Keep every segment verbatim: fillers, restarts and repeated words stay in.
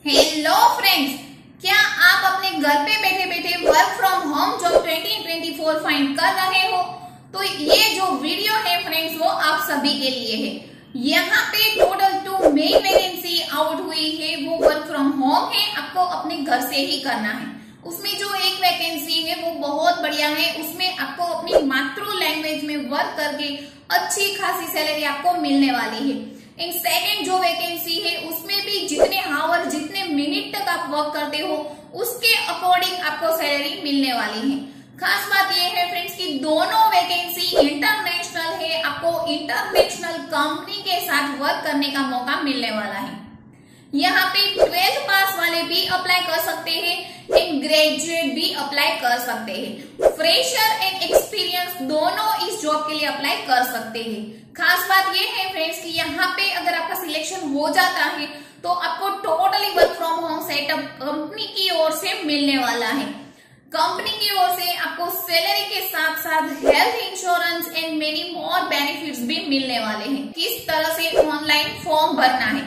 Hello friends, क्या आप अपने घर पे बैठे बैठे work from home job twenty twenty four find कर रहे हो? तो ये जो वीडियो है फ्रेंड्स वो आप सभी के लिए है। यहाँ पे total two main vacancy out हुई है, वो वर्क फ्रॉम होम है, आपको अपने घर से ही करना है। उसमें जो एक वैकेंसी है वो बहुत बढ़िया है, उसमें आपको अपनी मातृ लैंग्वेज में वर्क करके अच्छी खासी सैलरी आपको मिलने वाली है। इन सेकंड जो वैकेंसी है उसमें भी जितने आवर जितने मिनट तक आप वर्क करते हो उसके अकॉर्डिंग आपको सैलरी मिलने वाली है। खास बात यह है फ्रेंड्स कि दोनों वैकेंसी इंटरनेशनल है, आपको इंटरनेशनल कंपनी के साथ वर्क करने का मौका मिलने वाला है। यहाँ पे ट्वेल्थ पास वाले भी अप्लाई कर सकते हैं एंड ग्रेजुएट भी अप्लाई कर सकते हैं। फ्रेशर एंड एक्सपीरियंस दोनों इस जॉब के लिए अप्लाई कर सकते हैं। खास बात यह है फ्रेंड्स कि यहाँ पे अगर आपका सिलेक्शन हो जाता है तो आपको totally work from home setup company की ओर से मिलने वाला है। कंपनी की ओर से आपको सैलरी के साथ साथ health insurance and many more benefits भी मिलने वाले हैं। किस तरह से ऑनलाइन फॉर्म भरना है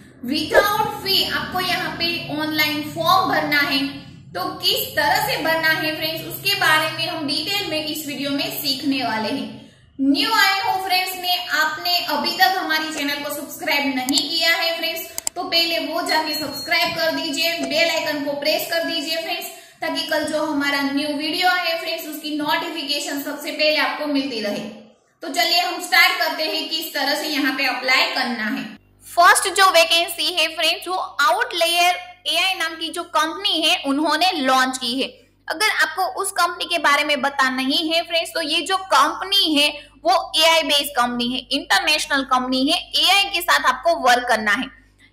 विदाउट फी, आपको यहाँ पे ऑनलाइन फॉर्म भरना है तो किस तरह से भरना है फ्रेंड्स उसके बारे में हम डिटेल में इस वीडियो में सीखने वाले हैं। न्यू आए हो फ्रेंड्स ने आपने अभी तक हमारी चैनल को सब्सक्राइब नहीं किया है फ्रेंड्स तो पहले वो जाके सब्सक्राइब कर दीजिए, बेल आइकन को प्रेस कर दीजिए फ्रेंड्स, ताकि कल जो हमारा न्यू वीडियो है फ्रेंड्स उसकी नोटिफिकेशन सबसे पहले आपको मिलती रहे। तो चलिए हम स्टार्ट करते हैं किस तरह से यहाँ पे अप्लाई करना है। फर्स्ट जो वैकेंसी है फ्रेंड्स वो आउटलेयर एआई नाम की जो कंपनी है उन्होंने लॉन्च की है। अगर आपको उस कंपनी के बारे में पता नहीं है फ्रेंड्स तो ये जो कंपनी है वो एआई बेस्ड कंपनी है, इंटरनेशनल कंपनी है। एआई के साथ आपको वर्क करना है।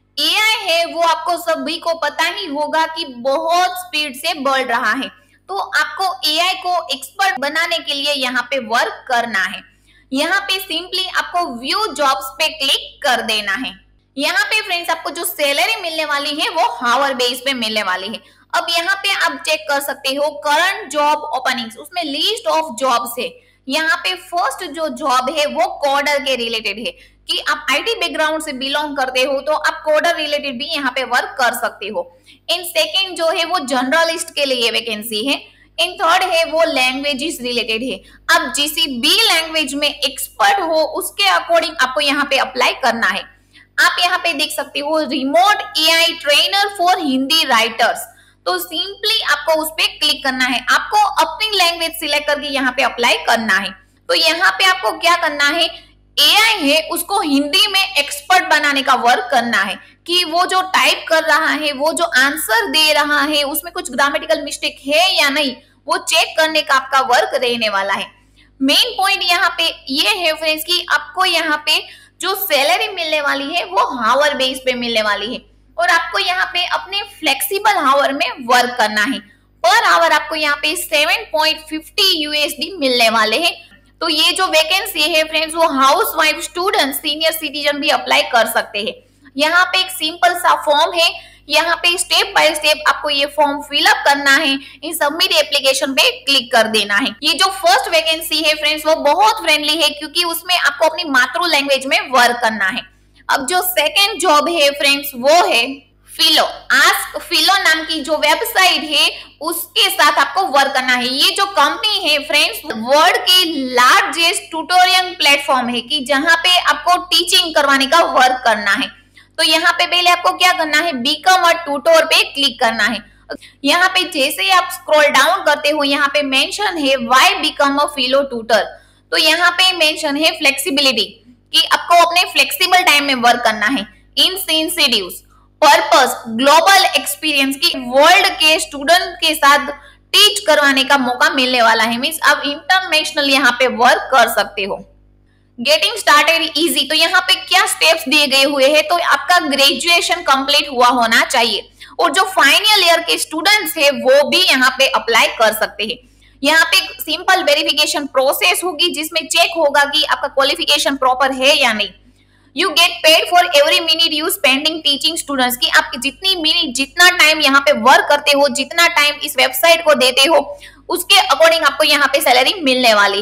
एआई है वो आपको सभी को पता ही होगा कि बहुत स्पीड से बढ़ रहा है, तो आपको एआई को एक्सपर्ट बनाने के लिए यहाँ पे वर्क करना है। यहाँ पे सिंपली आपको व्यू जॉब्स पे क्लिक कर देना है। यहाँ पे फ्रेंड्स आपको जो सैलरी मिलने वाली है वो हावर बेस पे मिलने वाली है। अब यहाँ पे आप चेक कर सकते हो करंट जॉब ओपनिंग्स, उसमें लिस्ट ऑफ जॉब्स है। यहाँ पे फर्स्ट जो जॉब है वो कोडर के रिलेटेड है कि आप आईटी बैकग्राउंड से बिलोंग करते हो तो आप कोडर रिलेटेड भी यहाँ पे वर्क कर सकते हो। इन सेकेंड जो है वो जनरलिस्ट के लिए वैकेंसी है। इन थर्ड है वो लैंग्वेजेस रिलेटेड है। आप जिस भी लैंग्वेज में एक्सपर्ट हो उसके अकॉर्डिंग आपको यहाँ पे अप्लाई करना है। आप यहाँ पे देख सकते हो remote AI trainer for Hindi writers, तो सिंपली आपको उस पे क्लिक करना है। आपको अपनी लैंग्वेज सिलेक्ट करके यहाँ पे अप्लाई करना है। तो यहाँ पे आपको क्या करना है, एआई है उसको हिंदी में एक्सपर्ट बनाने का वर्क करना है कि वो जो टाइप कर रहा है, वो जो आंसर दे रहा है उसमें कुछ ग्रामेटिकल मिस्टेक है या नहीं, वो चेक करने का आपका वर्क रहने वाला है। मेन पॉइंट यहाँ पे ये है फ्रेंड्स कि आपको यहाँ पे जो सैलरी मिलने वाली है वो हावर बेस पे मिलने वाली है और आपको यहाँ पे अपने फ्लेक्सिबल हावर में वर्क करना है। पर आवर आपको यहाँ पे seven point five zero USD मिलने वाले हैं। तो ये जो वैकेंसी है फ्रेंड्स वो house wife, student, senior citizen भी अप्लाई कर सकते हैं। यहाँ पे एक सिंपल सा फॉर्म है, यहाँ पे स्टेप बाय स्टेप आपको ये फॉर्म फिलअप करना है। इन सबमिट एप्लीकेशन पे क्लिक कर देना है। ये जो फर्स्ट वैकेंसी है फ्रेंड्स वो बहुत फ्रेंडली है क्योंकि उसमें आपको अपनी मातृ लैंग्वेज में वर्क करना है। अब जो सेकेंड जॉब है फ्रेंड्स वो है फिलो। आस्क फिलो नाम की जो वेबसाइट है उसके साथ आपको वर्क करना है। ये जो कंपनी है फ्रेंड्स वर्ल्ड की लार्जेस्ट ट्यूटोरियल प्लेटफॉर्म है कि जहां पे आपको टीचिंग करवाने का वर्क करना है। तो यहाँ पे पहले आपको क्या करना है, बिकम अ ट्यूटर पे क्लिक करना है। यहाँ पे जैसे ही आप स्क्रॉल डाउन करते हो यहाँ पे मेंशन है why become a Filo tutor. तो यहाँ पे मेंशन है फ्लेक्सिबिलिटी कि आपको अपने फ्लेक्सिबल टाइम में वर्क करना है। इंसेंसिटिव्स, पर्पस, ग्लोबल एक्सपीरियंस की वर्ल्ड के स्टूडेंट के साथ टीच करवाने का मौका मिलने वाला है। मींस आप इंटरनेशनल यहाँ पे वर्क कर सकते हो। गेटिंग स्टार्टेड इजी, तो यहाँ पे क्या स्टेप्स दिए गए हुए हैं, तो आपका ग्रेजुएशन कंप्लीट हुआ होना चाहिए और जो फाइनल ईयर के स्टूडेंट्स है वो भी यहाँ पे अप्लाई कर सकते हैं। यहाँ पे सिंपल वेरिफिकेशन प्रोसेस होगी जिसमें चेक होगा कि आपका क्वालिफिकेशन प्रॉपर है या नहीं। You get paid for every minute you spending teaching students, की आप जितनी मिनट जितना टाइम यहाँ पे वर्क करते हो, जितना टाइम इस वेबसाइट को देते हो उसके अकॉर्डिंग आपको यहाँ पे सैलरी मिलने वाली है।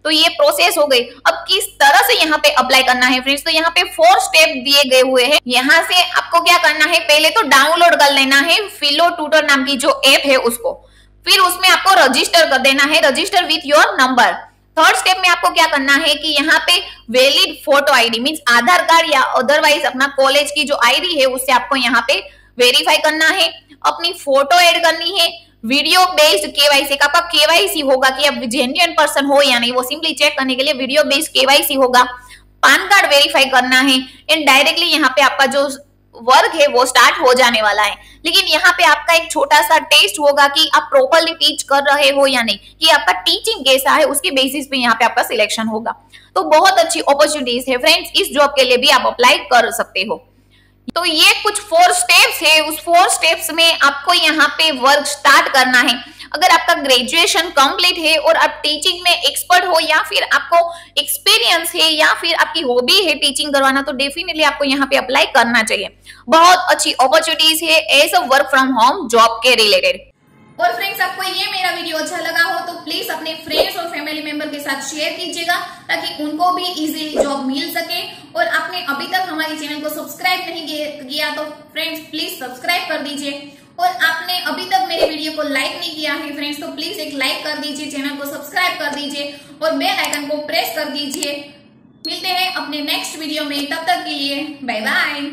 तो ये प्रोसेस हो गई। अब किस तरह से यहाँ पे अप्लाई करना है फ्रेंड्स, तो यहाँ पे फोर स्टेप दिए गए हुए हैं। यहाँ से आपको क्या करना है, पहले तो डाउनलोड कर लेना है फिलो ट्यूटर नाम की जो ऐप है उसको, फिर उसमें आपको रजिस्टर कर देना है, register with your number. Third step में आपको क्या करना है कि यहाँ पे valid photo ID means Aadhaar card या अदरवाइज अपना कॉलेज की जो आईडी है उससे आपको यहाँ पे वेरीफाई करना है, अपनी फोटो ऐड करनी है, वीडियो बेस्ड केवाईसी का आपका केवाईसी होगा कि आप जेन्युइन पर्सन हो या नहीं, वो सिंपली चेक करने के लिए वीडियो बेस्ड केवाईसी होगा, पैन कार्ड वेरीफाई करना है एंड डायरेक्टली यहाँ पे आपका जो वर्क है वो स्टार्ट हो जाने वाला है। लेकिन यहाँ पे आपका एक छोटा सा टेस्ट होगा कि आप प्रॉपर्ली टीच कर रहे हो या नहीं, कि आपका टीचिंग कैसा है, उसके बेसिस पे यहाँ पे आपका सिलेक्शन होगा। तो बहुत अच्छी अपॉर्चुनिटीज है फ्रेंड्स, इस जॉब के लिए भी आप अप्लाई कर सकते हो। तो ये कुछ फोर स्टेप्स है, उस फोर स्टेप्स में आपको यहाँ पे वर्क स्टार्ट करना है। अगर आपका ग्रेजुएशन कंप्लीट है और आप टीचिंग में एक्सपर्ट हो या फिर आपको एक्सपीरियंस है या फिर आपकी हॉबी है टीचिंग करवाना, तो डेफिनेटली आपको यहाँ पे अप्लाई करना चाहिए। बहुत अच्छी अपॉर्चुनिटीज है as a work from home job के रिलेटेड। और फ्रेंड्स, आपको ये मेरा वीडियो अच्छा लगा हो तो प्लीज अपने फ्रेंड्स और फैमिली मेंबर के साथ शेयर कीजिएगा ताकि उनको भी इजीली जॉब मिल सके। और आपने अभी तक हमारे चैनल को सब्सक्राइब नहीं किया तो फ्रेंड्स प्लीज सब्सक्राइब कर दीजिए। और आपने अभी तक मेरे वीडियो को लाइक नहीं किया है फ्रेंड्स तो प्लीज एक लाइक कर दीजिए, चैनल को सब्सक्राइब कर दीजिए और बेल आइकन को प्रेस कर दीजिए। मिलते हैं अपने नेक्स्ट वीडियो में, तब तक के लिए बाय बाय।